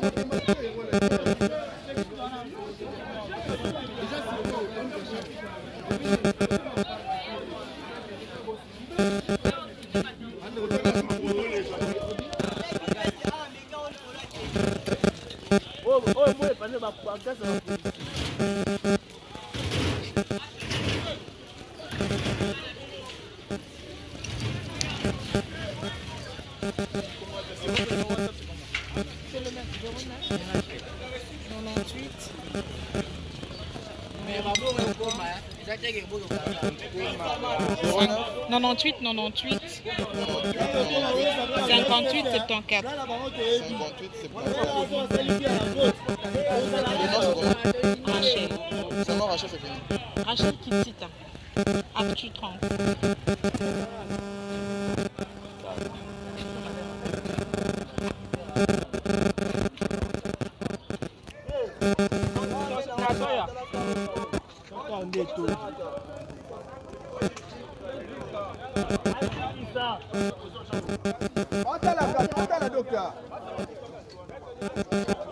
Huit, 98, 58, 74. 58, 74. Rachel. C'est bon, Rachel, c'est fini. Rachel Kitsita. Actu 30. Porte la docteur.